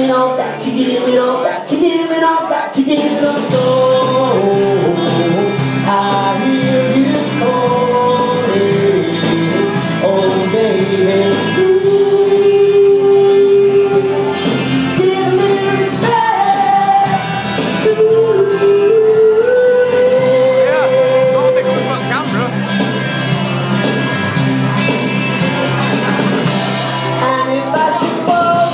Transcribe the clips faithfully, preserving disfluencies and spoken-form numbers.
it all back, she give it all back, she give it all back, she give it all back. I hear you calling, oh baby. Give me respect too. Ja, dat ik ook wel kan, bro. And if I should fall,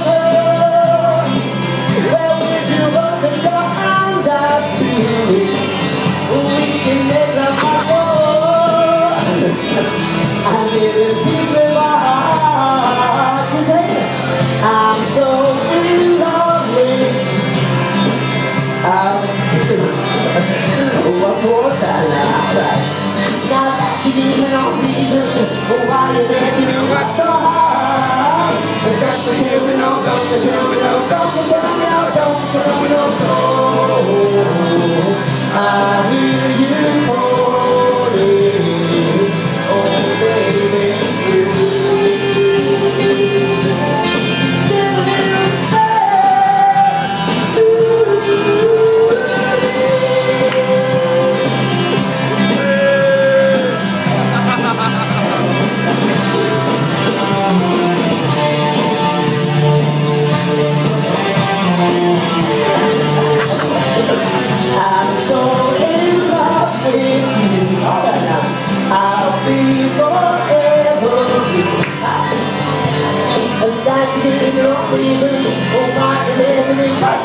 where would you open your hands up to? We can make love my war. And if it beats with my heart today, I'm so in love with what was that last? Now that you give me no reason, why you let me work so hard? Don't you tell me no, don't you tell me no, don't you tell me no, don't you tell me no, so I hear you calling, oh baby, please give me respect too. I'm so in love with you. All right now. I'll be forever with you. And that's the reason for my living.